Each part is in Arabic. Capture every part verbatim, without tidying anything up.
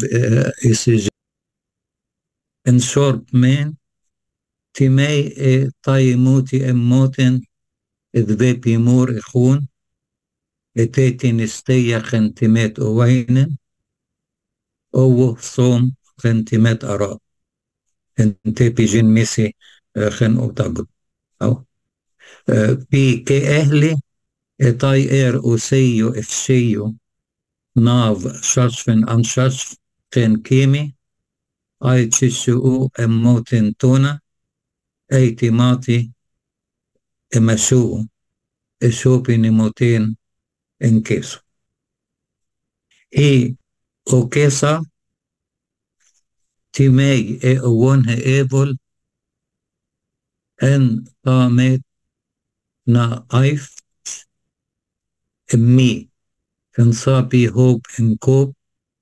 إسج إن شورب مين تيمي تاي موتي أموتن إذ بيبي مور إخون إتيتي نستيا خنتمات أوينن أو صوم خنتمات أراب انتي بيجين ميسي خن أوتاقب أو بي كي أهلي إتاي إير أوسيو إفشيو ناف شاشفن أن شاشف خن كيمي أي تشيشو أموتن تونا أي تيماتي إمشو إشوبي نموتين إن كيسو إي أوكيسا تيمي إي أوونه إيبول إن قامت نا أيف مي إن صابي هوب إن كوب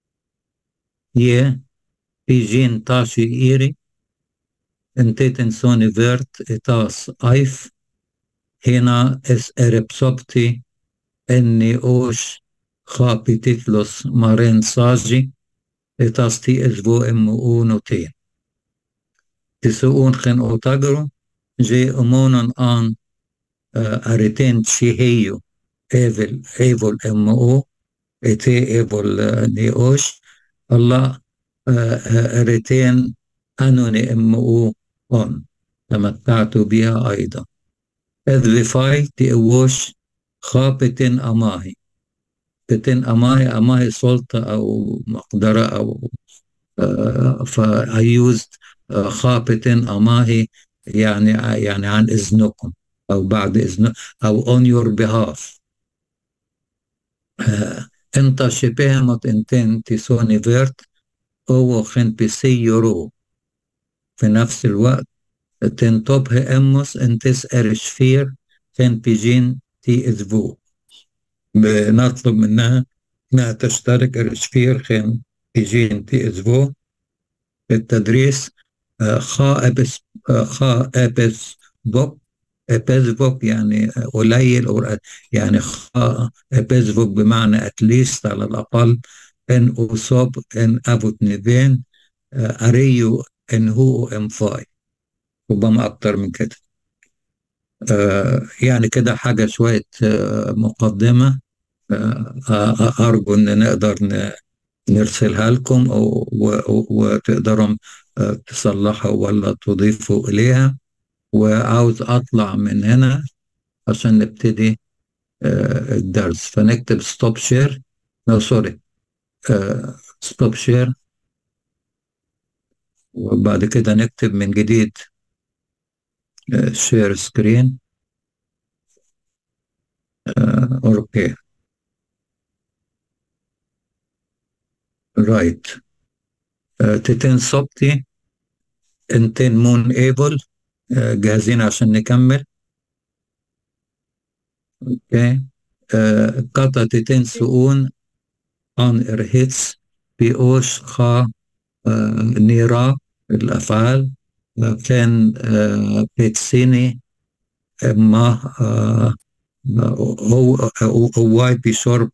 يه بيجين تاشي إيري إن تيتن سوني فيرت إتاس أيف هنا إس إربسوبتي إني أوش خابي تيتلوس مارين ساجي إتاس تي إزبو إمو أونوتين تسؤون خن أوتاغرو جي أمونن آن أريتين تشيهيو إيفل إيفل إمو إتي إيفل نيوش الله أريتين أنوني إمو أون تمتعت بها أيضا إذ بفاي تيوش خابتين أماهي بتين أماهي أماهي سلطة أو مقدرة أو فا I used خابتين أماهي يعني يعني عن إذنكم أو بعد إذن أو on your behalf أنت شبهمت انتين تسوني فيرت أو خن بسي يورو في نفس الوقت تنطبه أمس انتس أرشفير خن بيجين تي إذبو بنطلب منها انها تشترك أرشفير خن بيجين تي إذبو بالتدريس خا أبس خا أبس بوك أبزفوك يعني قليل أو يعني خا أبزفوك بمعنى أتليست على الأقل إن أصاب إن أبوت نيفين أريو إن هو إم فاي ربما أكتر من كده. يعني كده حاجة شوية مقدمة أرجو إن نقدر نرسلها لكم وتقدروا تصلحوا ولا تضيفوا إليها. وعاوز أطلع من هنا عشان نبتدي الدرس فنكتب ستوب شير نو سوري ستوب شير وبعد كده نكتب من جديد شير سكرين اوكي رايت تتن صبتي انتين مون ايبل جاهزين عشان نكمل اوكي قطع تتن سؤون ان ارهيتس بيوش خا نيرا الافعال كان بيتسيني ما هو هو بشرب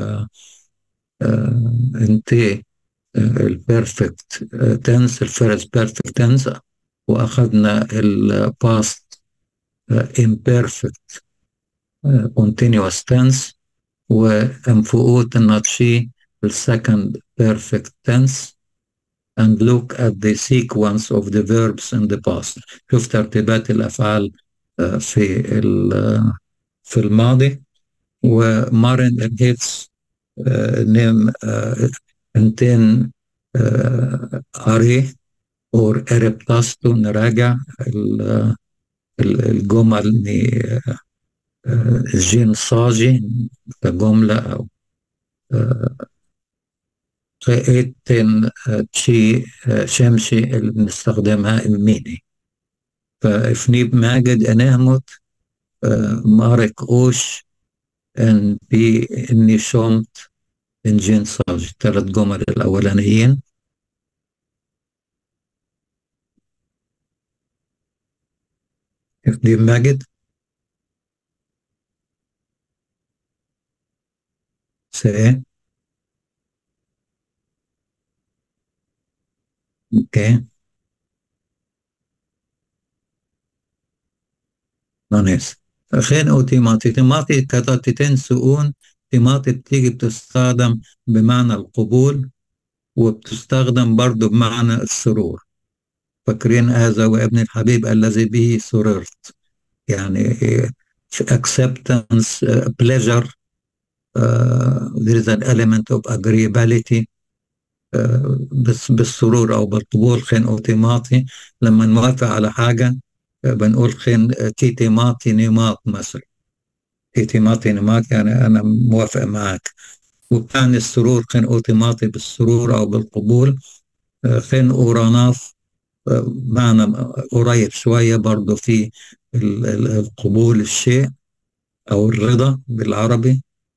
انتي البيرفكت تنس الفيرست بيرفكت تنس واخذنا الباست imperfect continuous tense وانفقوت الناتشي السكند perfect tense and look at the sequence of the verbs in the past. شوف ترتيبات الأفعال في في الماضي. ومارن الهيتس نيم انتين أري أو إربتاستو نراجع الجمل جين صاجي كجملة أو قائدتين تشي شمشي اللي بنستخدمها إميني فإفنيب ماجد أنهمت مارك أوش أن بي إني شمت إن جين صاج ثلاث جمل الأولانيين إفنيب ماجد سي اوكي نونيس خين او تيماتي تيماتي كتاتتين سؤون تيماتي بتيجي بتستخدم بمعنى القبول وبتستخدم برضو بمعنى السرور. فاكرين هذا وابن الحبيب الذي به سررت، يعني acceptance, uh, pleasure, uh, there is an element of agreeability. uh, بس بالسرور أو بالقبول خين أوتيماتي. لما نوافق على حاجة uh, بنقول خين تيتي ماتي نيمات مثلا، تيتي ماتي نيمات يعني أنا موافق معك. وكان السرور خين أوتيماتي بالسرور أو بالقبول. uh, خين أوراناف uh, معنى قريب شوية برضو في القبول الشيء أو الرضا بالعربي.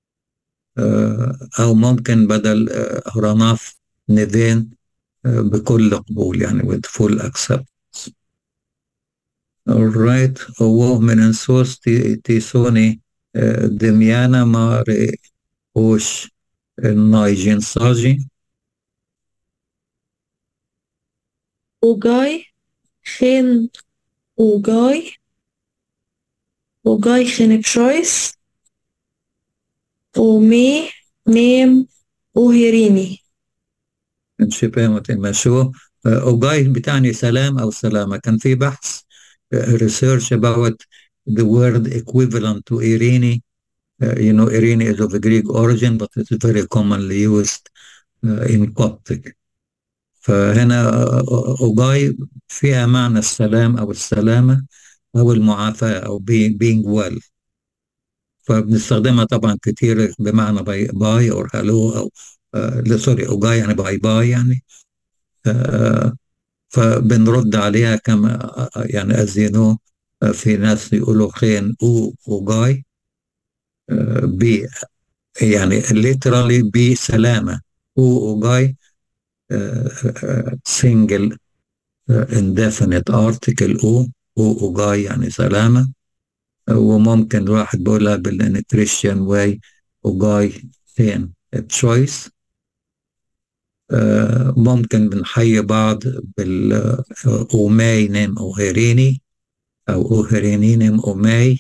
أو ممكن بدل هراناف نذين بكل قبول يعني with full acceptance. alright وهو من انسوس تيسوني دميانا ماري وش النايجين صاجي وجاي خين وجاي وجاي خين بشويس ومي نيم وهيريني. شبه متمشو. أوجاي بتعني سلام أو سلامة. كان في بحث research about the word equivalent to Irini. Uh, you know, Irini is of a Greek origin, but it's very commonly used uh, in Coptic. فهنا أوجاي فيها معنى السلام أو السلامة أو المعافاة أو being, being well. فبنستخدمها طبعا كتير بمعنى باي, باي أو هلو أو uh, سوري أوجاي يعني باي باي يعني. uh, فبنرد عليها كما يعني as you know uh, في ناس يقولوا خين أو أوجاي uh, بي يعني literally بسلامة. أو أوجاي single indefinite article أو أو أوجاي يعني سلامة. وممكن الواحد بيقولها بالكريستيان واي أوجاي ثين تشويس. ممكن بنحيي بعض بال أوماي نيم أوهيريني أو أوهيريني نيم أوماي.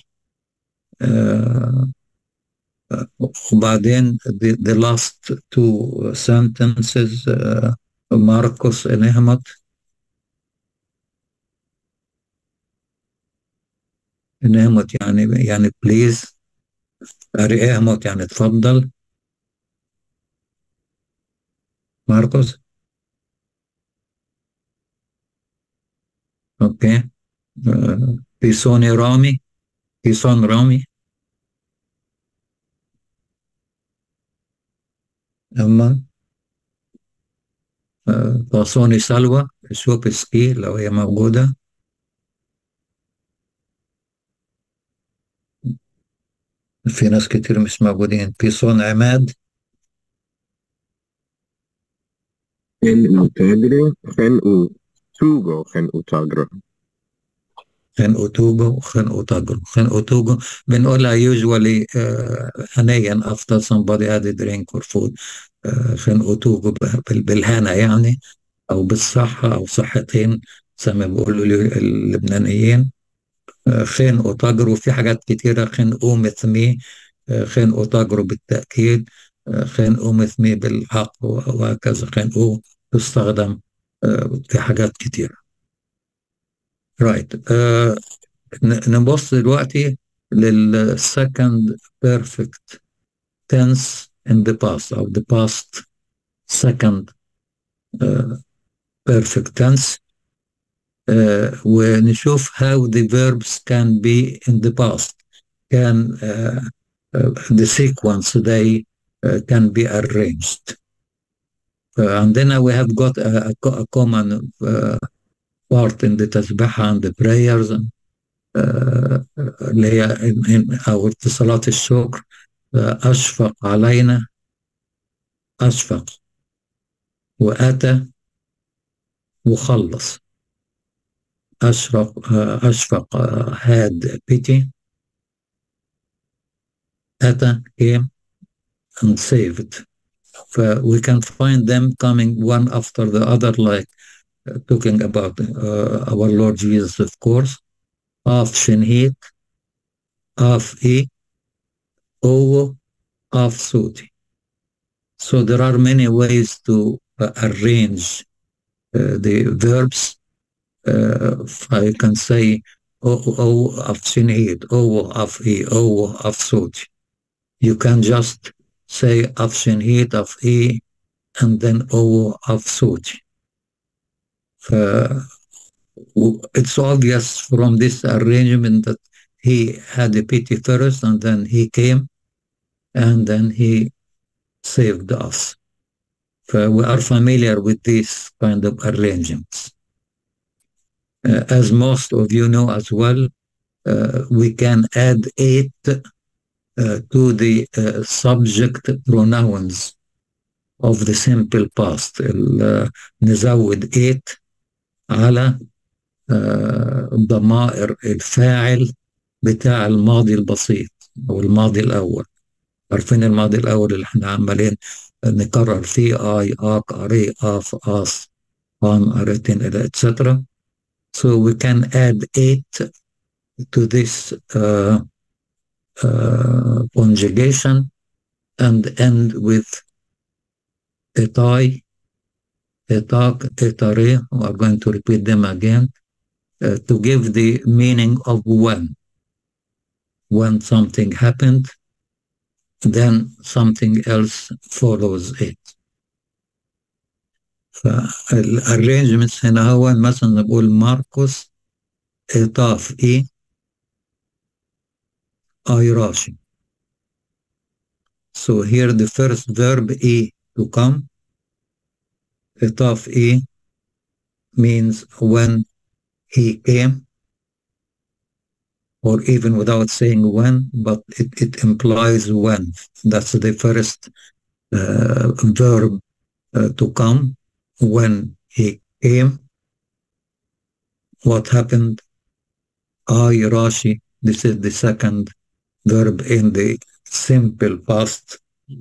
وبعدين the, the last two sentences uh, ماركوس نهمت نهمت يعني يعني بليز. أهمت يعني تفضل ماركوس. اوكي uh, بيسوني رامي بيسون رامي. أما باصوني سلوى شوبسكي لو هي موجودة. في ناس كتير مش موجودين. بيسون عماد. خن أوتاجرو خن أوتوغو خن أوتاجرو خن أوتوغو خن أوتاجرو خن أوتوغو بنقولها usually uh, حنيا after somebody had a drink or food. uh, خن أوتوغو بالهنا يعني أو بالصحة أو صحتين زي ما بيقولوا اللبنانيين. خين أوتاجرو في حاجات كتيرة. خين أومثمي خين أوتاجرو بالتأكيد. خين أومثمي بالحق وهكذا. خين أو تستخدم في حاجات كتيرة. رايت right. uh, نبص دلوقتي للسكند بيرفكت tense in the past أو the past second uh, perfect tense. uh, ونشوف how the verbs can be in the past. Can uh, uh, the sequence they uh, can be arranged. Uh, and then we have got a, a, a common uh, part in the تسبيحة and the prayers uh, اللي هي أو اتصالات الشكر. uh, أشفق علينا أشفق وأتى وخلص. أشفق uh, أشفق uh, had pity. أتى came and saved. So we can find them coming one after the other like uh, talking about uh, our Lord Jesus, of course. Af Shinhit, Af E, O, Af Suti. So there are many ways to uh, arrange uh, the verbs. Uh, I can say O, O, Af Shinhit, O, Af E, O, Af Suti. You can just say Af Shinhit, Af E, and then O, Af Suti. Uh, it's obvious from this arrangement that he had a pity first, and then he came, and then he saved us. So we are familiar with these kind of arrangements. Uh, as most of you know as well, uh, we can add eight uh, to the uh, subject pronouns of the simple past. Uh, نزود eight على ضمائر الفاعل بتاع الماضي البسيط أو الماضي الأول. عارفين الماضي الأول اللي احنا عمالين نكرر فيه آي، آك، أري، آف، آس، آن، أريتين، et cetera. So we can add eight to this uh, uh, conjugation and end with etai, etak, etare. We are going to repeat them again. Uh, to give the meaning of when. When something happened, then something else follows it. فالarrangements هنا هو مثلا نقول ماركوس إطاف إي أي راشي. So here the first verb إي to come. إطاف إي means when he came, or even without saying when, but it, it implies when. That's the first uh, verb uh, to come. When he came, what happened? Ay Rashi. This is the second verb in the simple past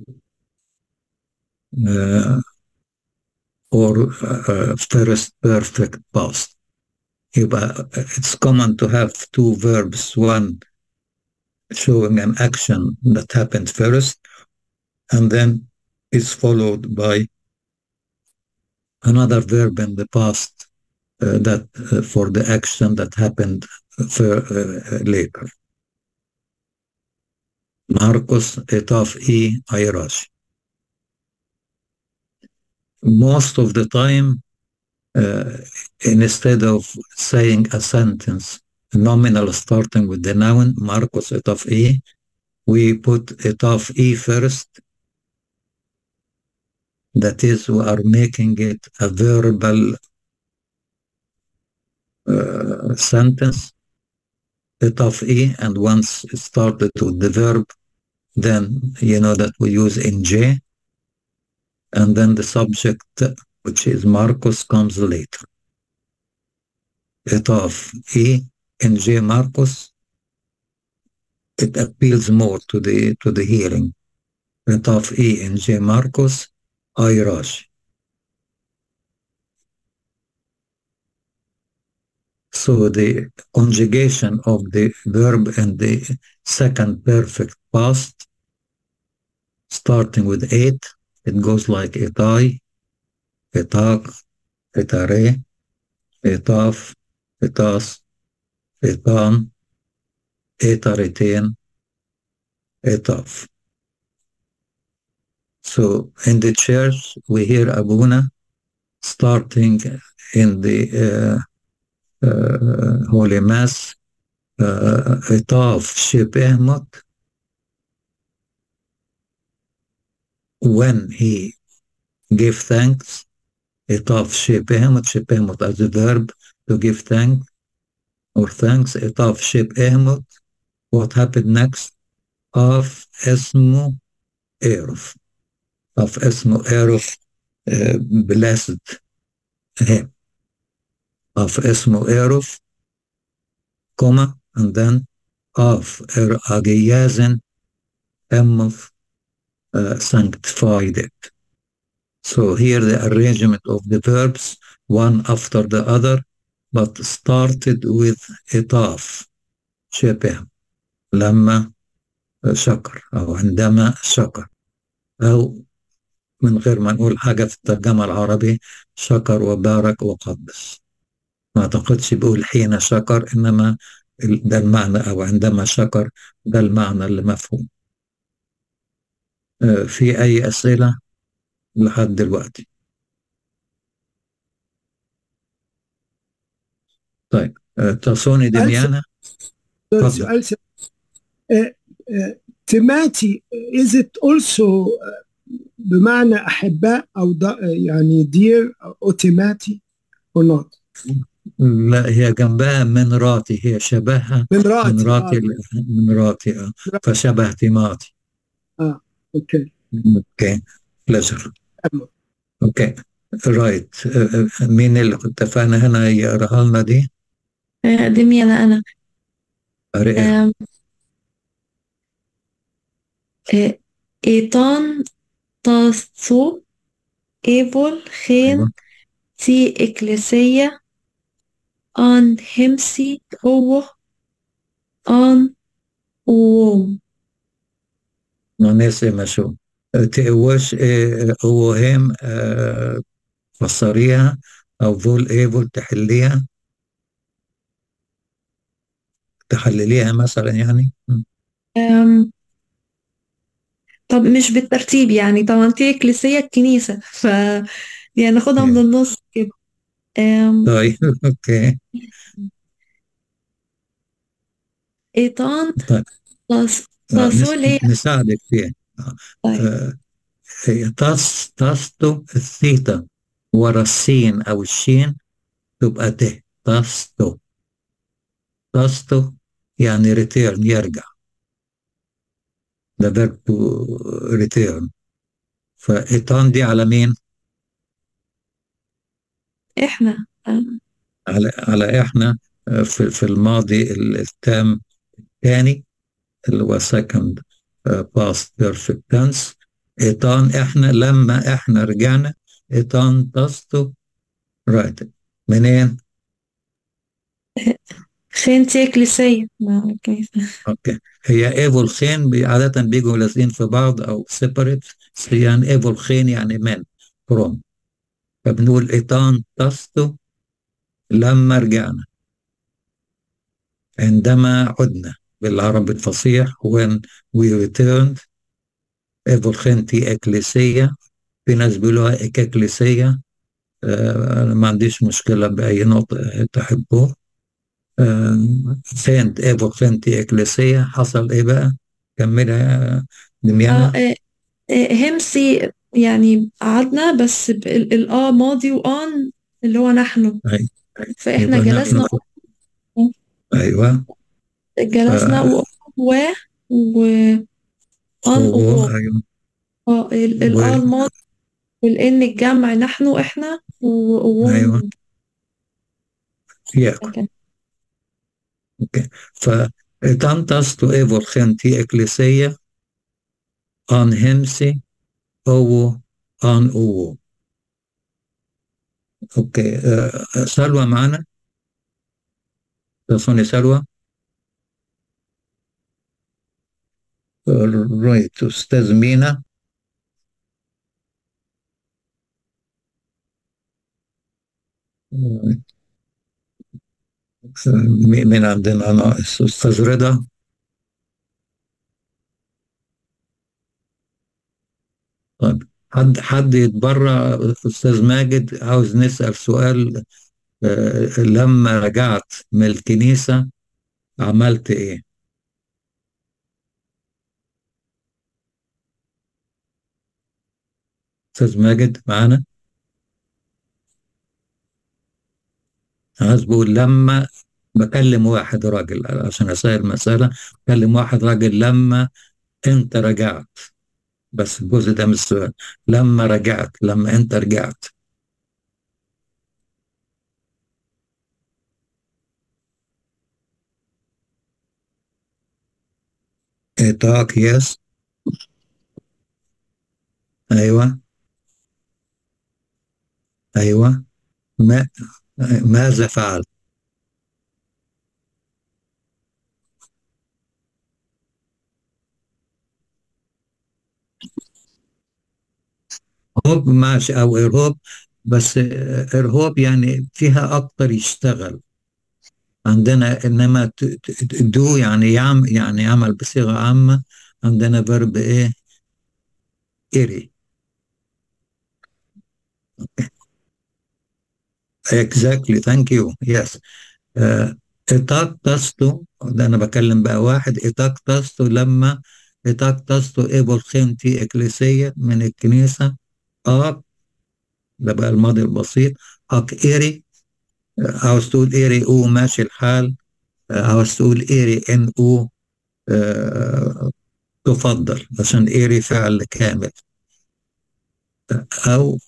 uh, or uh, first perfect past. It's common to have two verbs, one showing an action that happened first, and then is followed by another verb in the past uh, that uh, for the action that happened for, uh, later. Marcos etaf I ayrash. Most of the time, Uh, instead of saying a sentence, a nominal starting with the noun, Marcos etaf I, we put etaf I first. That is, we are making it a verbal uh, sentence, etaf I, and once it started with the verb, then you know that we use in J, and then the subject, which is Marcos, comes later. Etaf I in J Marcos, it appeals more to the to the hearing. Etaf I in J Marcos, I Rashi. So the conjugation of the verb in the second perfect past, starting with eight, it goes like etai, etak, etare, etaf, etas, etan, etaretain, etaf. So in the church, we hear Abuna starting in the uh, uh, Holy Mass, etaf shebehmot, when he gave thanks. Etaf shebehmot, shebehmot as a verb to give thanks or thanks. Etaf shebehmot. What happened next? Af esmu erof. Af esmu erof, uh, blessed him. Af esmu erof, comma, and then af er ageyazen emof uh, sanctified it. So here the arrangement of the verbs one after the other but started with إطاف شبه لما شكر أو عندما شكر، أو من غير ما نقول حاجة في الترجمة العربي شكر وبارك وقدس. ما أعتقدش بيقول حين شكر، إنما ده المعنى، أو عندما شكر ده المعنى اللي مفهوم. في أي أسئلة لحد دلوقتي؟ طيب تصوني دميانة. سؤال سؤال تيماتي is it also بمعنى أحباء أو يعني dear أو تيماتي or not؟ لا، هي جنبها من راتي، هي شبهها من راتي من راتي آه. من راتي آه. فشبه تيماتي. اه اوكي اوكي بليجر. اوكي رايت. مين اللي كنت اتفقنا هنا يقراها لنا دي؟ دمي أنا أنا قريها. إيطان تاسو إيفول خين تي إكليسية آن همسي هو آن ووم. ناسي مشو تقواش هو هم فسريها، أو فول إيفول تحليها تحلليها مثلا يعني. أم طب مش بالترتيب يعني، طبعا تي إكليسية الكنيسة، ف يعني ناخدها من النص كده. طيب اوكي. إيطان طيب تاسول هي نساعدك فيها. طيب. هي تاس تاستو الثيتا ورا السين أو الشين تبقى ت. تاستو تاستو يعني ريتيرن، يرجع، ده verb to return. فإيطان دي على مين؟ إحنا على على إحنا في, في الماضي التام الثاني اللي هو second past perfect tense. إيطان إحنا لما إحنا رجعنا. إيطان تاستو رايت. منين؟ خين تي إكليسية. اوكي. هي ايفول خين عادة بيجوا لازقين في بعض او سيبريت. يعني ايفول خين يعني من فروم، فبنقول ايطان تاستو لما رجعنا، عندما عدنا بالعربي الفصيح when we returned. ايفول خين تي اكليسية، في ناس بيقولوها اكليسية. آه انا ما عنديش مشكلة بأي نطق تحبوه. آه خين ايفول خين تي اكليسية. حصل ايه بقى؟ كملها دميانة. اه همسي يعني قعدنا، بس الآ ماضي وآن اللي هو نحن. أي. فإحنا جلسنا ف... أيوة جلسنا ف... و و و آن و أيوة. اه الآ الماضي والإن الجمع نحن إحنا و أيوة ياكل. اوكي. فتانتاس تو ايفول خنتي اكليسية ان همسي او ان او. اوكي. أه سلوى معنا؟ تصوني سلوى؟ رايت. استاذ مينا. مين عندنا ناقص؟ استاذ رضا. طيب حد حد يتبرع. استاذ ماجد عاوز نسأل سؤال. أه لما رجعت من الكنيسة عملت ايه؟ استاذ ماجد معانا؟ عايز بقول لما بكلم واحد راجل عشان اسهل المسألة. بكلم واحد راجل لما انت رجعت، بس الجزء ده من السؤال. لما رجعت، لما انت رجعت. talk yes. ايوه أيوة. ما ماذا فعل؟ هوب ماشي، أو إرهاب، بس إرهاب يعني فيها أكتر يشتغل عندنا، إنما دو يعني يعمل، يعني يعمل بصيغة عامة. عندنا فيرب إيه؟ إيري. exactly thank you yes. آه، إتاك تستو، ده أنا بكلم بقى واحد. إتاك تستو لما إتاك تستو إيبول خيمتي إكليسية من الكنيسة. أك، ده بقى الماضي البسيط. أك إيري، عاوز تقول إيري أو ماشي الحال، عاوز تقول إيري إن أو آه تفضل، عشان إيري فعل كامل. أو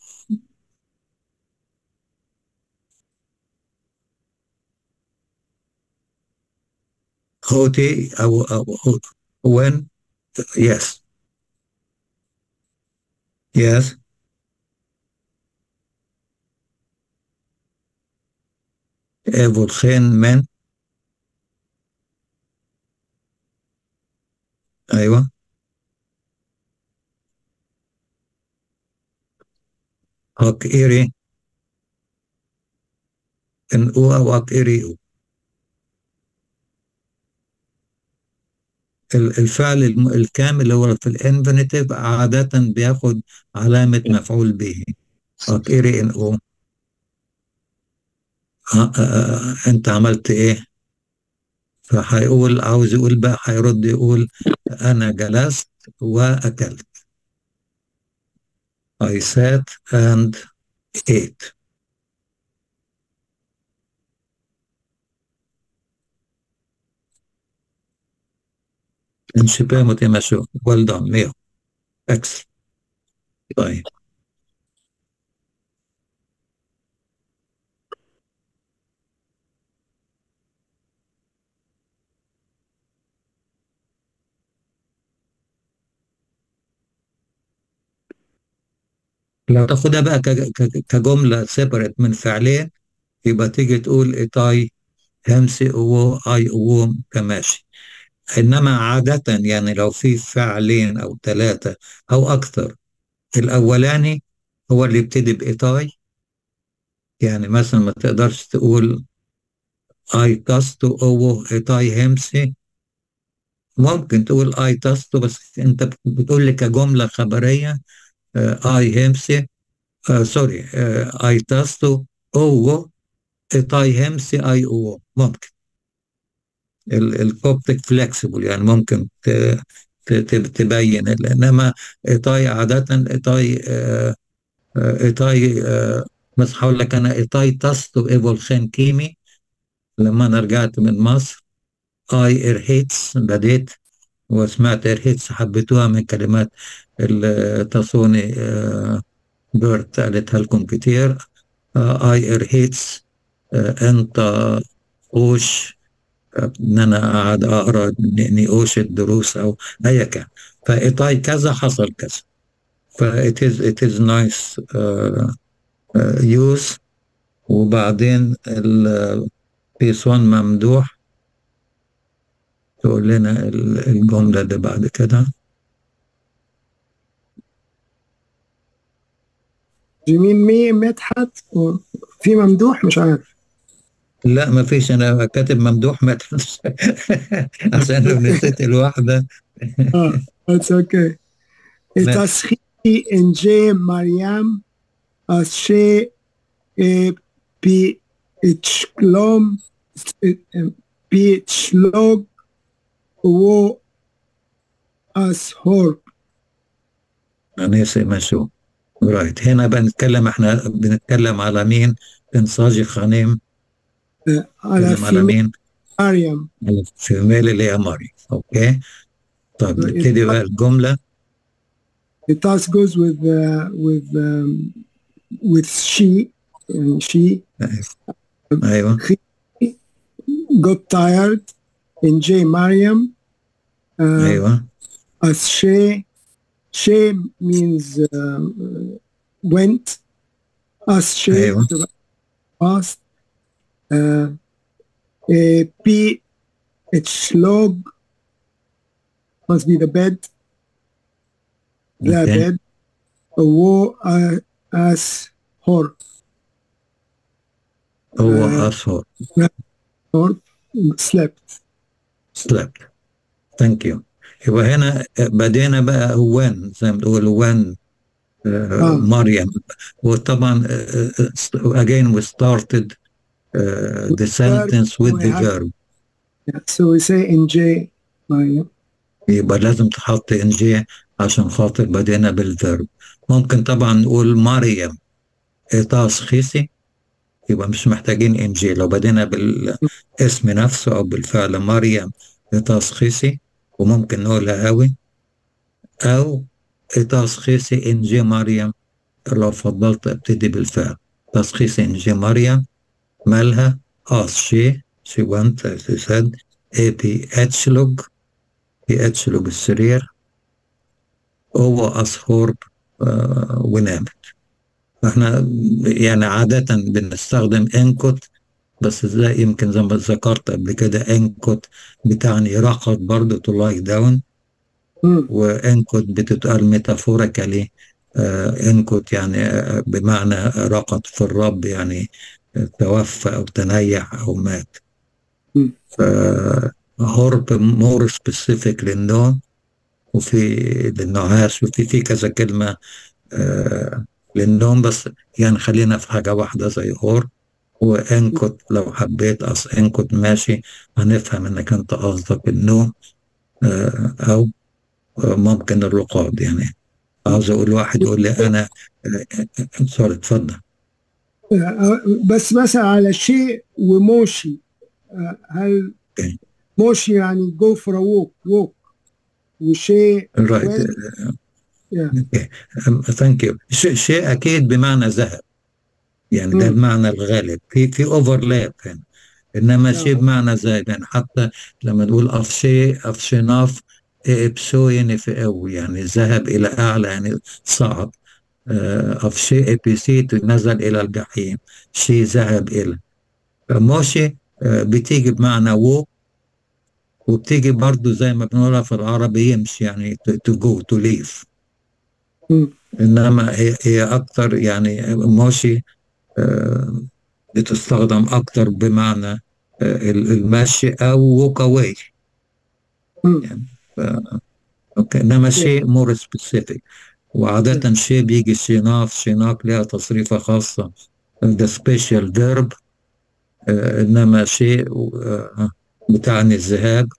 هوتي، أو أو when yes yes. إيفول خين من. أيوة. أك إيري إن أو أو أك إيري أو. الفعل الم- الكامل اللي هو في الانفينيتيف عادة بياخد علامة مفعول به. أكيري إن أو. آه، آه، آه، أنت عملت إيه؟ فهيقول، عاوز يقول بقى، هيرد يقول أنا جلست وأكلت. I sat and ate. انشباه متماشي. well done ميو. excellent. طيب لو تاخدها بقى كج- كج- كجملة سيبريت من فعلين، يبقى تيجي تقول إيتاي همسي أو أي أو كماشي. إنما عادة يعني لو في فعلين أو ثلاثة أو أكثر، الأولاني هو اللي يبتدي بإيتاي. يعني مثلا ما تقدرش تقول أي تاستو أو إيتاي همسي. ممكن تقول أي تاستو، بس أنت بتقول لي كجملة خبرية آه، أي همسي، آه سوري، آه أي تاستو أو إيتاي همسي أي أو. ممكن الكوبتك فلكسبل، يعني ممكن ت- ت- ت- تبين. انما ايطاي عاده ايطاي آه، آه، ايطاي آه، بس هقول لك انا ايطاي تاستو ايفولخين كيمي. لما انا رجعت من مصر، اي ايرهيتس بديت وسمعت ايرهيتس، حبيتوها من كلمات التصوني آه، بيرت قالتها لكم كتير. آه، اي ايرهيتس انت اوش، ان انا قاعد اقرا نقوش الدروس او ايا كان. فايطاي كذا حصل كذا. فإت is it is nice uh, uh, use. وبعدين البيس واحد ممدوح. تقول لنا ال- الجملة اللي بعد كده. جميل. مي مدحت في ممدوح مش عارف. لا ما فيش، انا كاتب ممدوح مدحت عشان لو نسيت الواحدة. اه اتس اوكي. تسخي انجي مريم اشي بي اتشلوم بيتشلوج و أسهور. ناسي مشو. رايت. هنا بنتكلم، احنا بنتكلم على مين؟ انصاجي خانم. على بنتكلم على في مين؟ مريم. على فيميل اللي هي ماري. اوكي. طب نبتدي بقى الجملة. It thus goes with uh, with um, with she and she ايوه. got tired in J Mariam. Uh, ايوه. as she she means uh, went. اس شيب أيوه تبقى باست. بي اتش لوج must be the bed. لا أوكي. bed. و اس هور هو أصهر هور slept. slept. ثانك يو. يبقى هنا بدينا بقى وين زي ما بتقول وين اه مريم. وطبعا uh, again we started uh, the sentence with we the have verb. yeah, so we say in J مريم. يبقى لازم تحط ان جي عشان خاطر بدينا بالفيرب. ممكن طبعا نقول مريم إيطاس خيسي، يبقى مش محتاجين ان جي لو بدينا بالاسم نفسه او بالفعل مريم إيطاس خيسي. وممكن نقولها هاوي او إيطاس خيسي ان جي مريم لو فضلت ابتدي بالفعل. تشخيص ان جي مريم مالها اس شي شي وانت سيد اي بي اتش لوج بي اتش لوج السرير هو أصهر آه ونامت. احنا يعني عادة بنستخدم انكوت، بس زي يمكن زي ما ذكرت قبل كده انكوت بتعني رقد برضه تو لاي داون، وانكوت بتتقال ميتافوريكالي آه انكوت يعني آه بمعنى رقد في الرب، يعني توفى او تنيح او مات. فهورب مور سبيسيفيك للنوم، وفي للنعاس، وفي في كذا كلمة آه للنوم، بس يعني خلينا في حاجة واحدة زي هور. وانكت لو حبيت أص انكت ماشي، هنفهم انك انت قصدك النوم آه او آه ممكن الرقاد. يعني عاوز اقول واحد يقول لي انا سوري اتفضل. بس مثلا على شيء وموشي، هل okay. موشي يعني go for a walk walk وشيء right. when yeah. okay. ثانك يو. شيء اكيد بمعنى ذهب، يعني ده المعنى الغالب، في في اوفرلاب هنا. انما شيء بمعنى ذهب، يعني حتى لما نقول افشي افشناف ابسوين في قوي يعني ذهب الى اعلى، يعني صعد. افشي ابيسيت نزل الى الجحيم، شيء ذهب الى. موشي بتيجي بمعنى وو، وبتيجي برضو زي ما بنقولها في العربي يمشي، يعني to go to leave. انما هي هي اكتر يعني موشي بتستخدم اكتر بمعنى المشي او walk away يعني. اوكي. انما شيء مور سبيسيفيك، وعادة شيء بيجي شيناف شيناك لها تصريفة خاصة ده سبيشال فيرب. انما شيء بتعني الذهاب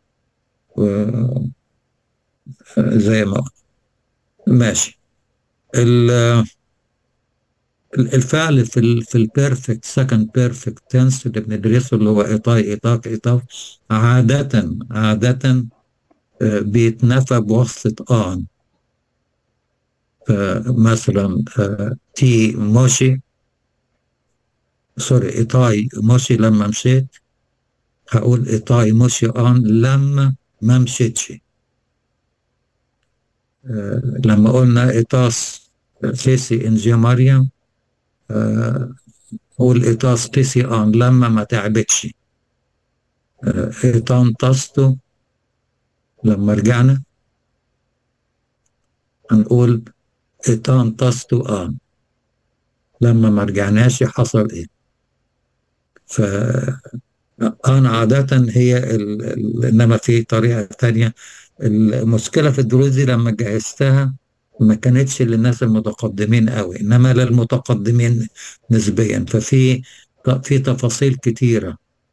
زي ما ماشي. الفعل في ال في البيرفكت سكند بيرفكت تنس اللي بندرسه اللي هو ايطاي ايطاك ايطاف، عادة عادة بيتنفى بواسطة آن. فمثلا تي موشي سوري إيطاي موشي لما مشيت، هقول إيطاي موشي آن لما ما مشيتش. لما قلنا إيطاس قيسي إنجي مريم، قول إيطاس قيسي آن لما ما تعبتش. إيطان تاستو لما رجعنا هنقول إيطان تاستو آن لما ما رجعناش حصل إيه. ف أنا عادة هي ال... ال... إنما في طريقة تانية. المشكلة في الدروس دي لما جهزتها ما كانتش للناس المتقدمين قوي، إنما للمتقدمين نسبيا. ففي في تفاصيل كتيرة.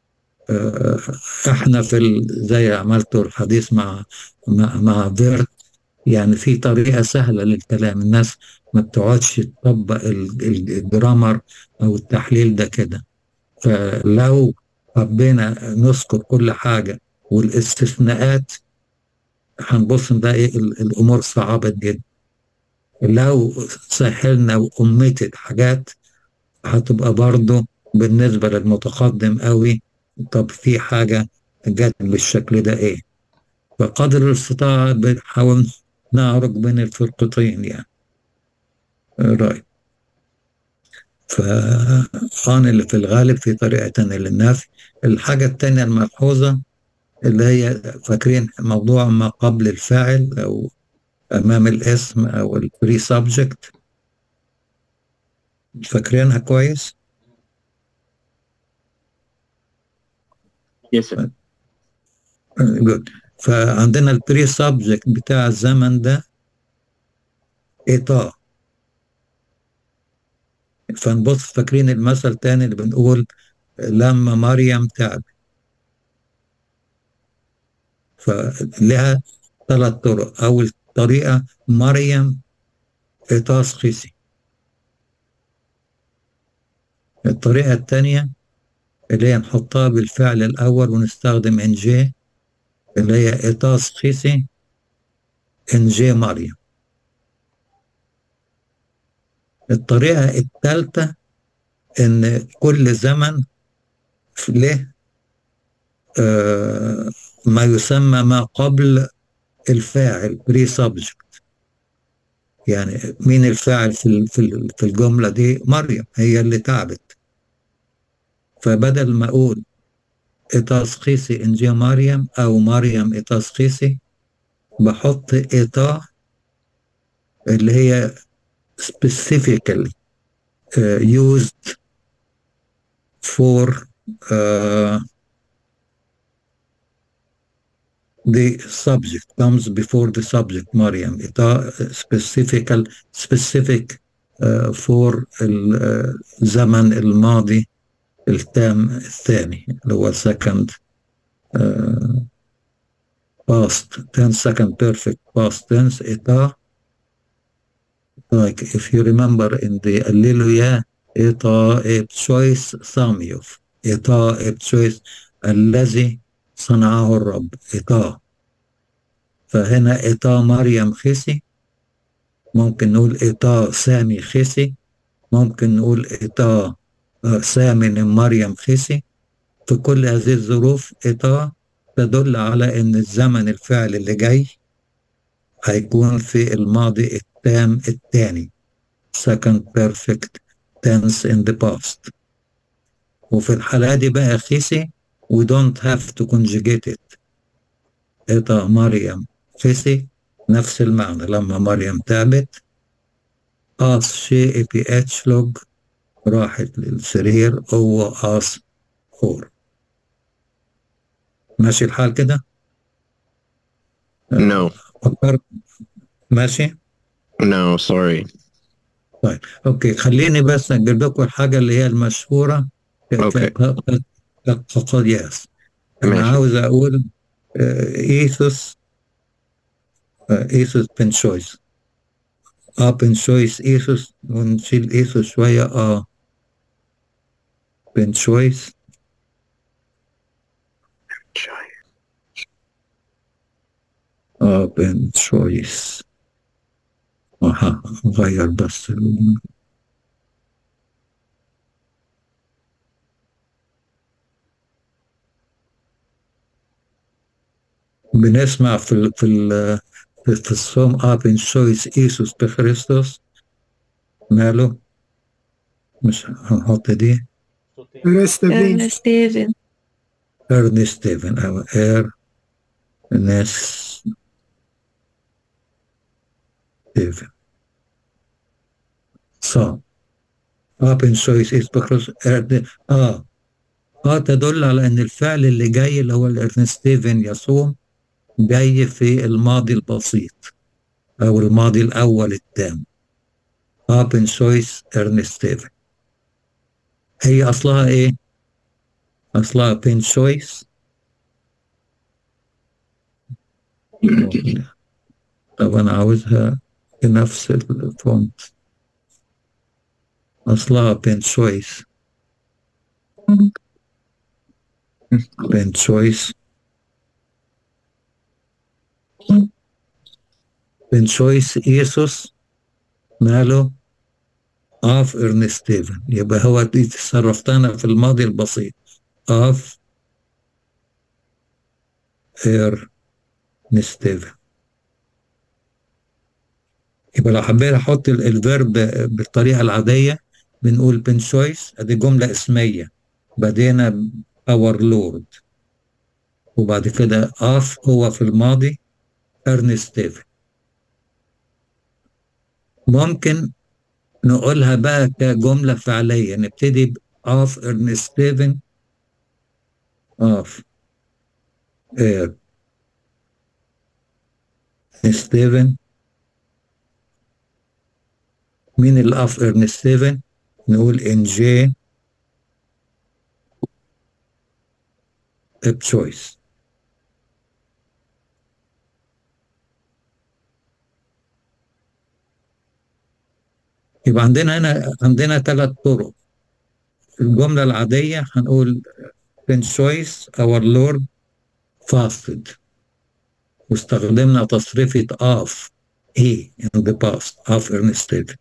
احنا في ال... زي عملت الحديث مع مع, مع فيرت، يعني في طريقة سهلة للكلام، الناس ما بتقعدش تطبق الجرامر أو التحليل ده كده. فلو حبينا نذكر كل حاجة والاستثناءات هنبص نلاقي الأمور صعبة جدا. لو سهلنا وأميتت حاجات هتبقى برضه بالنسبة للمتقدم قوي، طب في حاجة جت بالشكل ده إيه؟ فقدر الاستطاعة بنحاول نعرج بين الفرقتين يعني. رايت. فخان اللي في الغالب في طريقة تانية للنفي. الحاجة التانية الملحوظة اللي هي فاكرين موضوع ما قبل الفاعل أو أمام الاسم أو البري سبجكت، فاكرينها كويس؟ يس سر. جود. فعندنا البري سبجكت بتاع الزمن ده إيطاء. فنبص فاكرين المثل تاني اللي بنقول لما مريم تعب، فلها ثلاث طرق. أول طريقة مريم إيطاس خيسي. الطريقة الثانية اللي هي نحطها بالفعل الأول ونستخدم إن جي، اللي هي إيطاس خيسي إن جي مريم. الطريقة الثالثة إن كل زمن له آه ما يسمى ما قبل الفاعل بري سبجكت. يعني مين الفاعل في في الجملة دي؟ مريم، هي اللي تعبت. فبدل ما أقول إتاسخيسي إن جي مريم أو مريم إتاسخيسي، بحط إتا اللي هي specifically uh, used for uh, the subject, comes before the subject مريم. إتا specific specific uh, for الزمن الماضي التام الثاني اللي هو second uh, past tense, second perfect past tense. إتا like if you remember in the Alleluia إتا choice ساميوف، إتا choice الذي صنعه الرب إتا. فهنا إتا مريم خسي، ممكن نقول إتا سامي خسي، ممكن نقول إتا سامي مريم خسي. في كل هذه الظروف إتا تدل على إن الزمن الفعل اللي جاي هيكون في الماضي التام الثاني second perfect tense in the past. وفي الحالة دي بقى خسي we don't have to conjugate it. إتا مريم خسي نفس المعنى. لما مريم تعبت آس شيء بي اتش لوج راحت للسرير هو آس خور. ماشي الحال كده؟ No. فكرت ماشي؟ No, sorry. طيب اوكي، خليني بس اجيب لكم الحاجة اللي هي المشهورة اوكي. كقياس. انا ماشي. عاوز اقول ايثوس ايثوس بن شويس. اه بن شويس ايثوس، ونشيل ايثوس شوية. اه بن شويس اه بن شويس. اه غير بس ال... بنسمع في ال في ال في الصوم اه بن شويس ايثوس بخريستوس. ماله؟ مش هنحط دي ستيفن ستيفن ارنست ستيفن او ارنست ستيفن. صح. اه بن شويس ايثوس بخريستوس. اه اه تدل على ان الفعل اللي جاي اللي هو الارنست ستيفن يصوم جاي في الماضي البسيط او الماضي الاول التام. اه بن شويس ارنست ستيفن. هي اصلها ايه؟ اصلها بن شويس. طب انا عاوزها بنفس الفونت. اصلها بن شويس بن شويس بن شويس ايسوس ماله اف ارنست ستيفن. يبقى هو دي تصرفتنا في الماضي البسيط اف ارنست ستيفن. يبقى لو حبيت احط الفيرب بالطريقه العاديه بنقول بن شويس، ادي جملة اسمية، بدينا اور لورد، وبعد كده اف هو في الماضي ارنست ستيفن. ممكن نقولها بقى كجملة فعلية، نبتدي باف ارنست ستيفن، اف اير ستيفن. مين الاف ارنست ستيفن؟ نقول ان جي بتشويس. يبقى عندنا هنا عندنا ثلاث طرق. الجملة العادية هنقول بن شويس اور لورد فاستد، واستخدمنا تصريفة off he in the past of Ernest Stephen.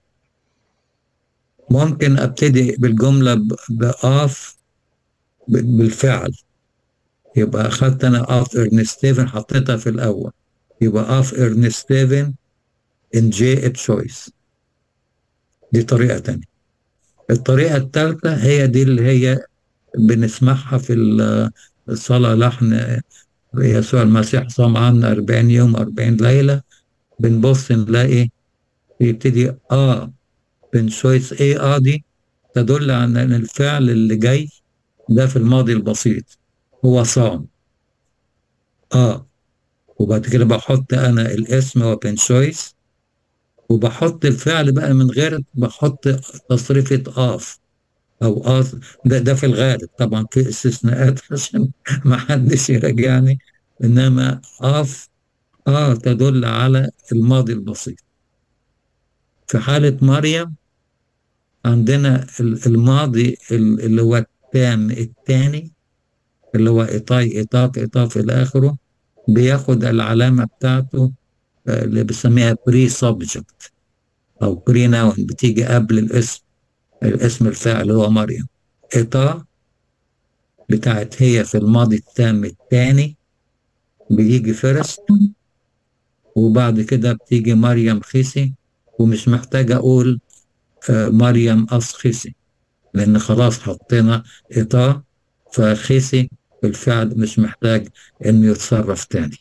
ممكن ابتدي بالجملة بoff بالفعل، يبقى اخدت انا off Ernest Stephen حطيتها في الاول، يبقى off Ernest Stephen in J choice. دي طريقة تانية. الطريقة الثالثة هي دي اللي هي بنسمعها في الصلاة لحن يسوع المسيح صام عنا أربعين يوم أربعين ليلة، بنبص نلاقي يبتدي آه بن شويس. إيه آه دي تدل على أن الفعل اللي جاي ده في الماضي البسيط هو صام آه، وبعد كده بحط أنا الاسم هو بن شويس، وبحط الفعل بقى من غير بحط تصريفة آف أو آه. ده, ده في الغالب، طبعا في استثناءات عشان ما حدش يراجعني، إنما آف آه تدل على الماضي البسيط. في حالة مريم عندنا الماضي اللي هو التام الثاني، اللي هو إيطاي إيطاق إيطاف إلى آخره، بياخد العلامة بتاعته اللي بسميها بري سبجكت أو بري ناون، بتيجي قبل الاسم الاسم الفاعل هو مريم. إيطا بتاعت هي في الماضي التام الثاني بيجي فيرست، وبعد كده بتيجي مريم خيسي، ومش محتاج أقول آه مريم أصخيسي لأن خلاص حطينا إطاء، فخيسي الفعل مش محتاج إنه يتصرف تاني.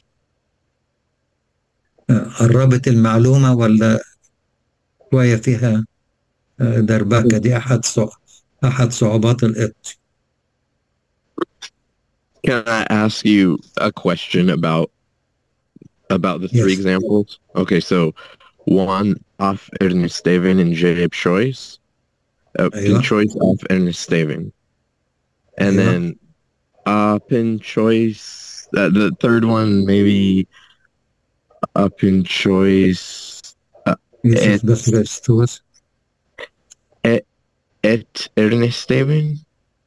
آه قربت المعلومة ولا شوية فيها آه دربكة؟ دي أحد صع... أحد صعوبات الإبط. Can I ask you a question about about the three Yes. examples? Okay, so one off Ernest Stephen and J. Choice, uh, Pin Choice off Ernest Stephen, and أيوة. then uh, Pin Choice. Uh, the third one maybe uh, Pin Choice. Uh, Yes, that's the first. Et, et Ernest Stephen.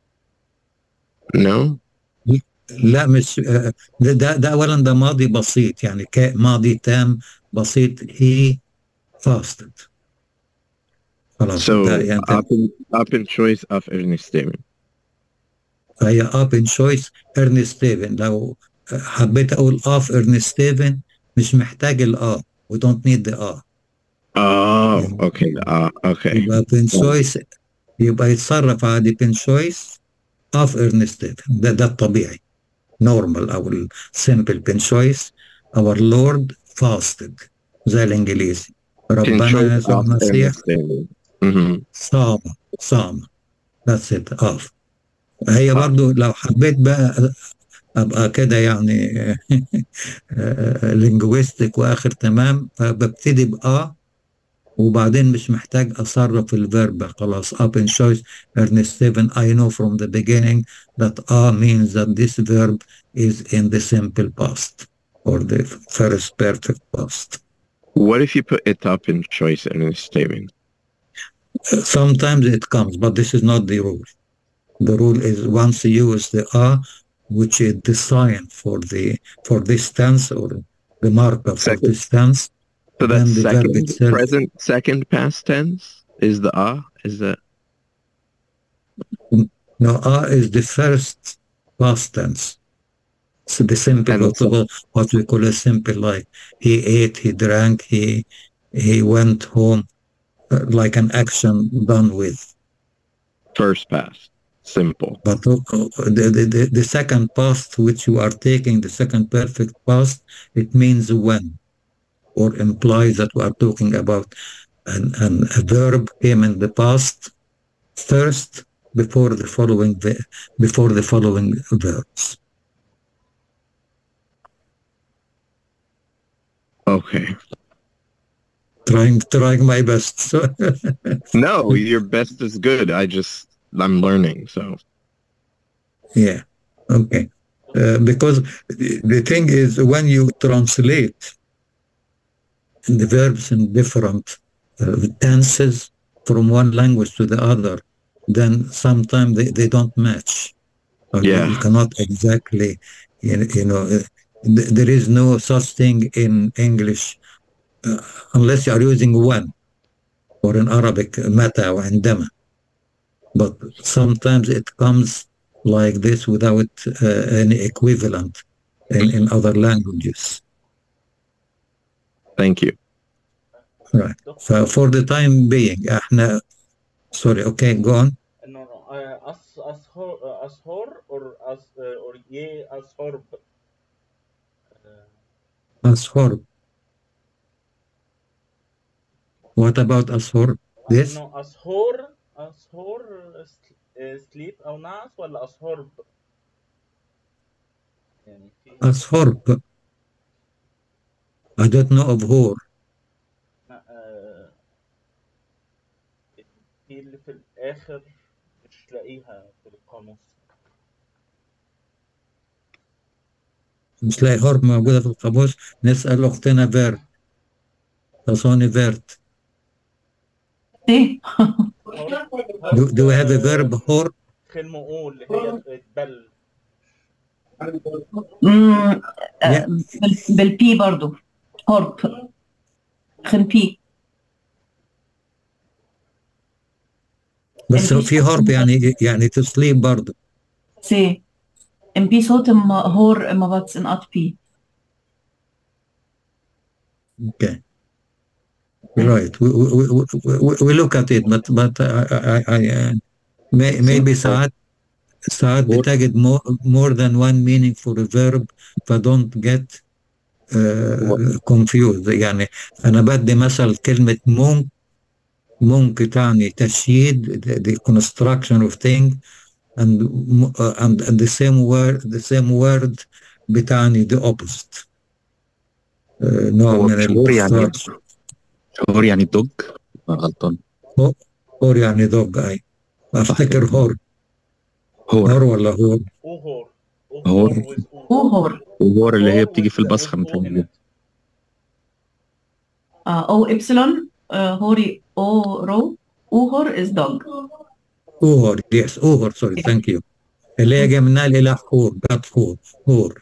No. لا مش ده ده, ده اولا ده ماضي بسيط، يعني ماضي تام بسيط. he fasted. خلاص. So يعني up in, up in choice of Ernest Stephen. فهي up in choice Ernest Stephen. لو حبيت اقول off Ernest Stephen مش محتاج ال a. we don't need the a. Oh, يعني okay. Uh, okay. يبقى pin choice يبقى يتصرف عادي pin choice of Ernest Stephen. ده ده الطبيعي normal أو simple pin choice. our Lord fasted زي الإنجليزي. ربنا يسوع المسيح صام صام. that's it off. هي برضو لو حبيت بقى أبقى كده يعني linguistic وآخر تمام، فببتدي بآ وبعدين مش محتاج أصرف الفيرب. خلاص up in choice Ernest Stephen. I know from the beginning that a means that this verb is in the simple past or the first perfect past. What if you put it up in choice Ernest Stephen? Uh, sometimes it comes, but this is not the rule. The rule is once you use the a, which is the sign for the for this tense or the marker for Second. this tense. So that's the second, verb itself, present, second past tense is the ah? Is that? No, ah is the first past tense. So the simple, what, what we call a simple, like he ate, he drank, he he went home, uh, like an action done with. First past, simple. But uh, the, the, the second past, which you are taking, the second perfect past, it means when, or implies that we are talking about an, an, a verb came in the past first before the following before the following verbs. Okay. Trying trying my best. So no, your best is good. I just I'm learning, so yeah. Okay. Uh, because the thing is, when you translate the verbs in different uh, tenses from one language to the other, then sometimes they, they don't match. Or yeah. You, you cannot exactly, you, you know, uh, th there is no such thing in English uh, unless you are using one, or in Arabic, mata or indama. But sometimes it comes like this without uh, any equivalent in, in other languages. Thank you. Right. So for the time being, احنا sorry, okay, go on. No, no. Uh, as ashor, uh, ashor or as uh, or ye ashor. Uh, Ashor. What about ashor? This? No, ashor, ashor uh, sleep أو نعس ولا ashor. يعني في ashor. I don't know of hor. في اللي في الآخر مش لاقيها في القاموس. مش لاقي هور موجودة في القاموس. نسأل أختنا فيرت. تصوني فيرت. ايه do, do we have a verb hor? خلمو اللي هي تبل. بالبي برضو هورب خنبي. بس في هورب يعني يعني تسليب برضو. سي ام بي صوت هور ما بس ان ات بي. Okay. Right. We, we, we, we look at it, but but I, I, I, uh, may, maybe ساعات ساعات بتجد more, more than one meaning for a verb, ف don't get uh, confused. يعني أنا بدي مثل كلمة مونك مونك تعني تشييد, the, the construction of thing, and uh, and the same word the same word بتعني the opposite. uh, نوع من ال هور يعني دوج غلطان. هور يعني دوج. اي افتكر هور هور هور ولا هور هور هور هور هور اللي هي بتيجي في البصخة مثلا. اه او ابسلون هوري او رو اوهور is dog. اوهور يس اوهور سوري ثانك يو اللي هي جايه منها الاله هور بات هور هور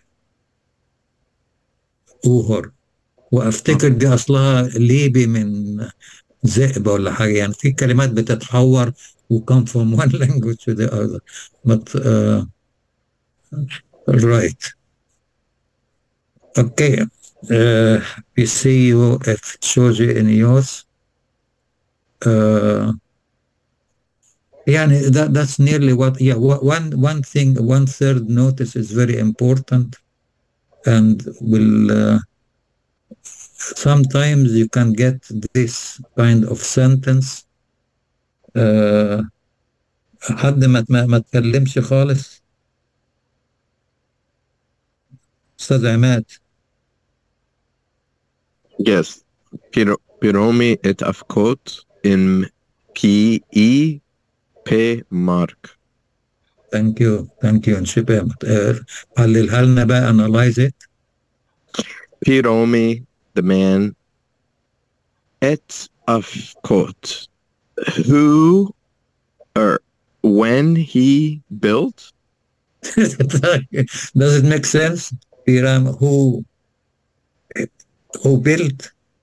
اوهور. وافتكر دي اصلها ليبي من ذئب ولا حاجه. يعني في كلمات بتتحور و come from one language to the other. But uh, right. Okay. Uh, we see you if it shows you in yours. Uh, يعني that, that's nearly what, yeah, one, one thing, one third notice is very important, and will uh, sometimes you can get this kind of sentence. uh, حد ما ما تكلمش خالص. أستاذ عماد. Yes. Piromi et afkot in P E P mark. Thank you. Thank you. نشبه حللها لنا بقى, analyze it. Piromi, the man, et afkot, who or when he built. Does it make sense? Piram, who who built?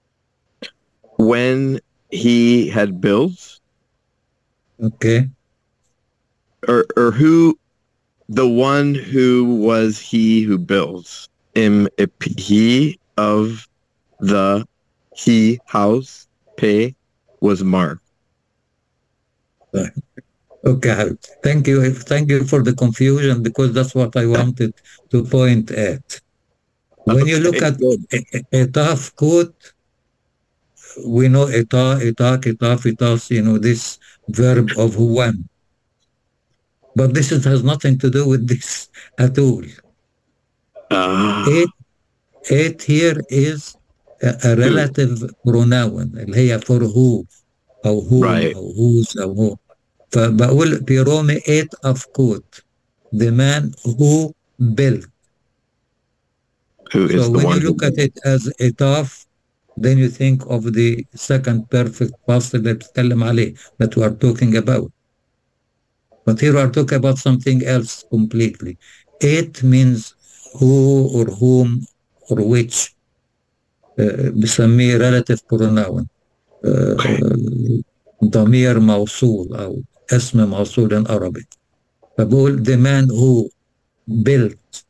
When he had built. Okay. Or or who, the one who was he who built. Im he of the he house pe was Mark. Okay, حبيبتي. Thank you. Thank you for the confusion because that's what I wanted to point at. When you look at a, a, a tough quote, we know eta, eta, etaf, etas, you know, this verb of one. But this is, has nothing to do with this at all. آه. It, it here is a, a relative pronoun اللي هي for who أو whom Right. أو whose أو who. فبقول بيرومي it of quote, the man who built. Who is So the when one you look who... at it as etaf, then you think of the second perfect past اللي بتتكلم عليه that we are talking about. But here we are talking about something else completely. It means who or whom or which. uh, بسميه relative pronoun. uh, Okay. ضمير موصول أو اسم موصول in Arabic. فبقول the man who built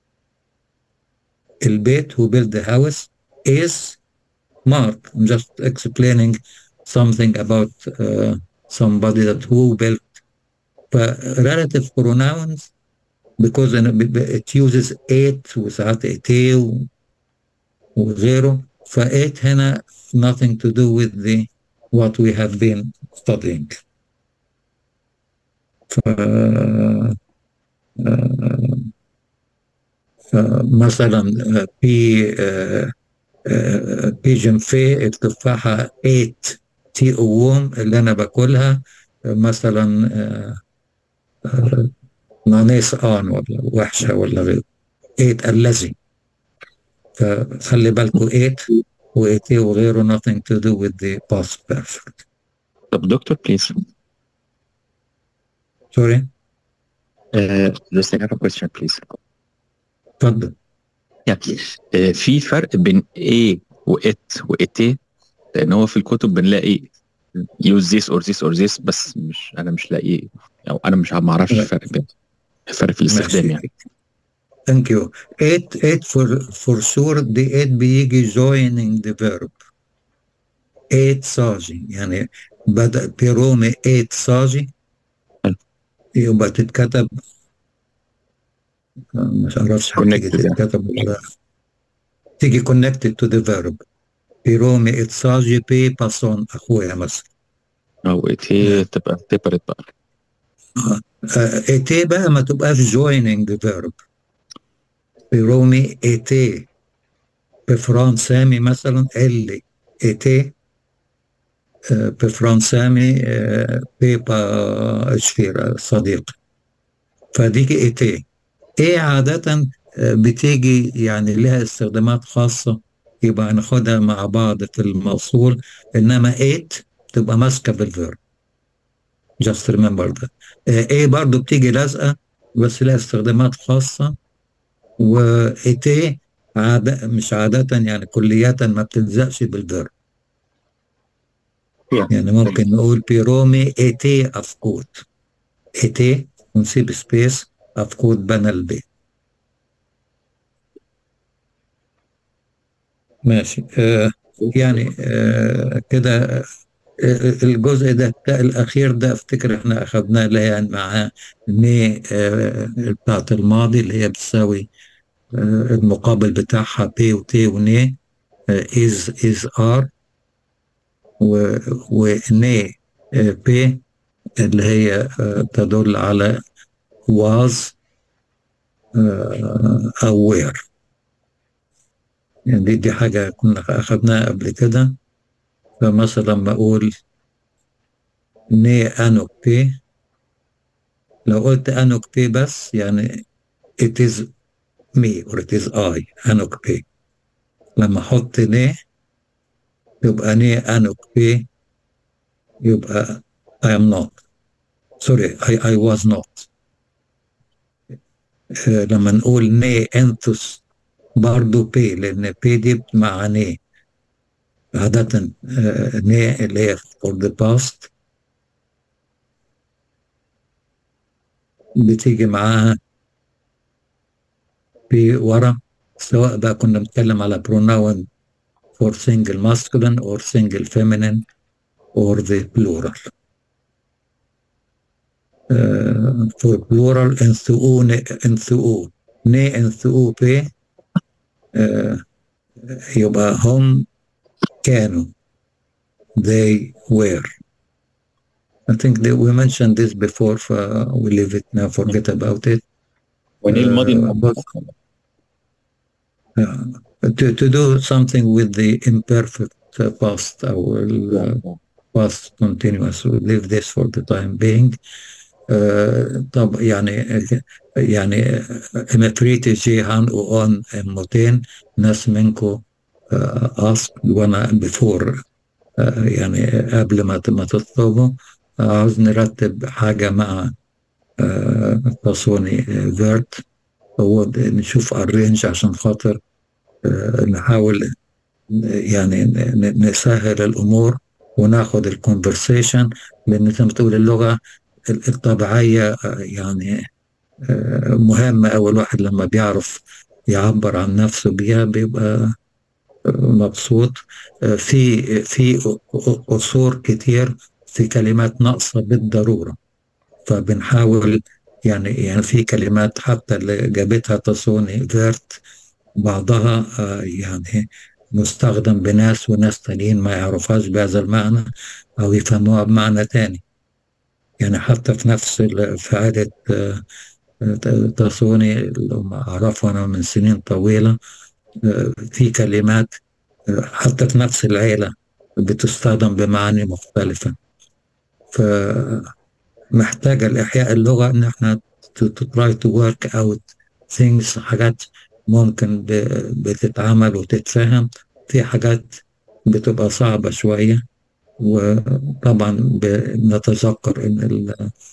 البيت, who built the house, is Mark. I'm just explaining something about uh, somebody that who built. relative pronouns because it uses it وساعات ate وغيره. فit هنا nothing to do with the what we have been studying. ف مثلا في بيجن في التفاحة ate تي اوم اللي انا باكلها مثلا نانيس آن ولا وحشة ولا غيره. إيت الذي. فخلي بالكوا إيت وإيتي وغيره nothing to do with the past perfect. طب دكتور please. Sorry? Uh, just I have a question please. اتفضل. يعني uh, في فرق بين A و it و it لأن هو في الكتب بنلاقي use this or this or this بس مش أنا مش لاقي أو أنا مش ما أعرفش الفرق بين الفرق في الاستخدام يعني. Thank you. It it for for sure the it بيجي joining the verb. It صاجي يعني بدأ بيرومي it صاجي يبقى تتكتب مش عارفش هتيجي تتكتب ولا تيجي connected to the verb. بيرومي it صاجي بي باسون أخويا مثلا. أو إتي تبقى تبرد بقى. إتي بقى ما تبقاش joining the verb. بيرومي إتي بفرنسامي مثلا اللي إتي بفرنسامي بيبا إشفير صديق. فديكي إتي. إيه عادة بتيجي يعني لها استخدامات خاصة يبقى ناخدها مع بعض في الموصول إنما إيت تبقى ماسكة بالفيرب. just remember that. إيه برضو بتيجي لازقة بس لها استخدامات خاصة. وإتي عادة مش عادة يعني كلية ما بتلزقش بالفيرب. يعني ممكن نقول بيرومي إتي أفكوت. إتي ونسيب سبيس أفكوت بنى البيت. ماشي. آه يعني آه كده آه الجزء ده الأخير ده أفتكر إحنا أخذناه اللي هي مع ني آه بتاعت الماضي اللي هي بتساوي آه المقابل بتاعها بي وتي وني إز إز آر وني آه بي اللي هي آه تدل على was آه أو where. يعني دي, دي حاجة كنا أخذناها قبل كده. فمثلا بقول ني أنوكبي، لو قلت أنوكبي بس يعني it is me or it is I أنوكبي. لما أحط ني يبقى ني أنوكبي يبقى I am not sorry I, I was not. لما نقول ني أنثوس برضو بي لأن بي دي مع ني عادة ني اللي هي for the past بتيجي معاها بي ورا سواء بقى كنا بنتكلم على pronoun for single masculine or single feminine or the plural. for plural انثؤوا انثؤوا ني انثؤوا بي يبقى هم كانوا they were. I think that we mentioned this before, so we leave it now, forget about it. وني الماضي Uh, المؤقت. but, uh, to, to do something with the imperfect uh, past or uh, past continuous, we leave this for the time being. Uh, طب يعني يعني مفريت جيهان وأون موتين ناس منكم ask وانا before uh, يعني قبل ما ما تطلبوا عاوز نرتب حاجة مع تصوني فيرت هو نشوف الرينج عشان خاطر نحاول يعني نسهل الأمور وناخد الكونفرسيشن، لأن زي ما تقول اللغة الطبيعية يعني مهمة. أول واحد لما بيعرف يعبر عن نفسه بيها بيبقى مبسوط. في في قصور كتير في كلمات ناقصة بالضرورة، فبنحاول يعني يعني في كلمات حتى اللي جابتها تصوني فيرت بعضها يعني مستخدم بناس وناس تانيين ما يعرفهاش بهذا المعنى أو يفهموها بمعنى تاني. يعني حتى في نفس في عادة تصوني اللي أعرفه أنا من سنين طويلة في كلمات حتى في نفس العيلة بتستخدم بمعاني مختلفة. فمحتاجة الإحياء اللغة إن إحنا try to work out things. حاجات ممكن بتتعمل وتتفهم، في حاجات بتبقى صعبة شوية. وطبعا بنتذكر إن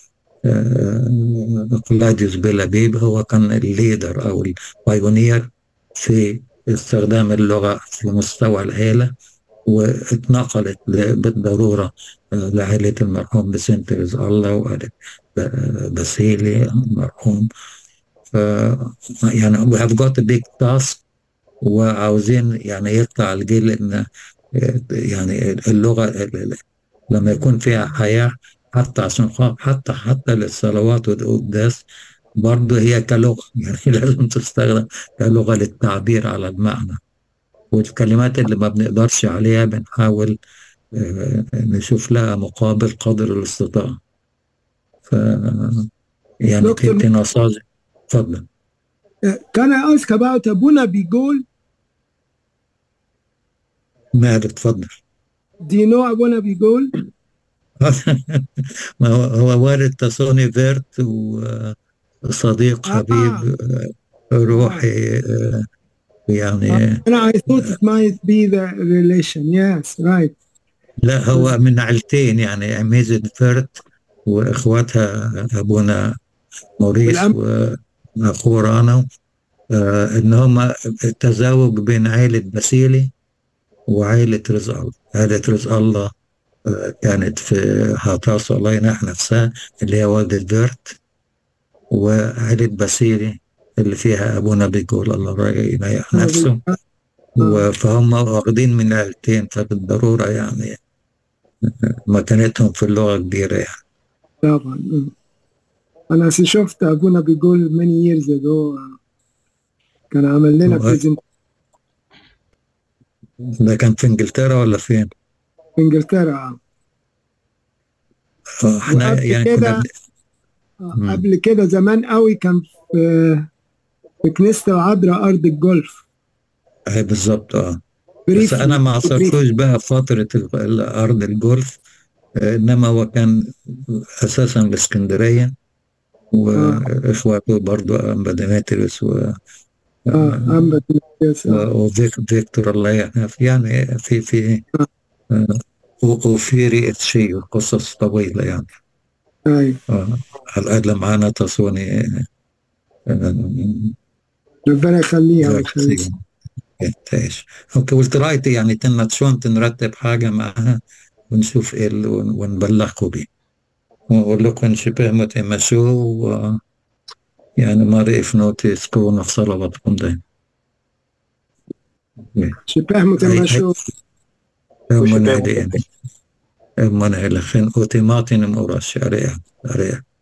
كلاديوس بيلابيب هو كان الليدر أو البايونير في استخدام اللغة في مستوى العيلة، واتنقلت بالضرورة لعائلة المرحوم بسنت رزق الله وعائلة باسيلي المرحوم. ف يعني we have got a big task، وعاوزين يعني يطلع الجيل إن يعني اللغة لما يكون فيها حياة حتى عشان حتى حتى للصلوات والقداس برضه هي كلغة، يعني لازم تستخدم كلغة للتعبير على المعنى. والكلمات اللي ما بنقدرش عليها بنحاول نشوف لها مقابل قدر الاستطاعة. ف يعني كنت نصاج. اتفضل. Can I ask about أبونا بيقول؟ ماهر اتفضل. Do you know أبونا بيقول؟ ما هو هو والد تصوني فيرت وصديق حبيب روحي يعني. أنا I thought it might be the relation. Yes, right. لا هو من عيلتين يعني أميزد فيرت وإخواتها أبونا موريس وأخوه رانا، آه إن هما التزاوج بين عائلة باسيلي وعائلة رزق الله. عائلة رزق الله آه كانت في هاتاس الله ينح نفسها اللي هي والدة فيرت، وعائلة باسيلي اللي فيها أبونا بيقول الله ينيح نفسه. فهم واخدين من عائلتين، فبالضرورة يعني مكانتهم في اللغة كبيرة يعني. طبعا. أنا شفت أبونا بيقول many years ago كان عمل لنا بريزنت. ده كان في إنجلترا ولا فين؟ في إنجلترا. احنا يعني كده كنا قبل كده زمان قوي كان في في كنيسة العذراء أرض الجولف. اي بالظبط. اه بس انا ما عصرتوش بقى فترة الارض الجولف، انما هو كان اساسا باسكندرية واخواته برضو انبا ديمتريوس و اه انبا ديمتريوس وفيكتور الله يحفظه يعني في في وفيري اتشي قصص طويلة يعني. ايوه اه الأدلة معانا تصوني ربنا يخليها ويخليها. ايش اوكي قلت رايتي يعني تنت شلون تنرتب حاجه معها ونشوف ايه ونبلغكم بيه ونقول لكم شبه متمشوا و يعني ما رأيف نوتي تكونوا في صلواتكم دايما. شبه متمشوا من هذه من هذه خن أوتيماتين مورش أريح أريح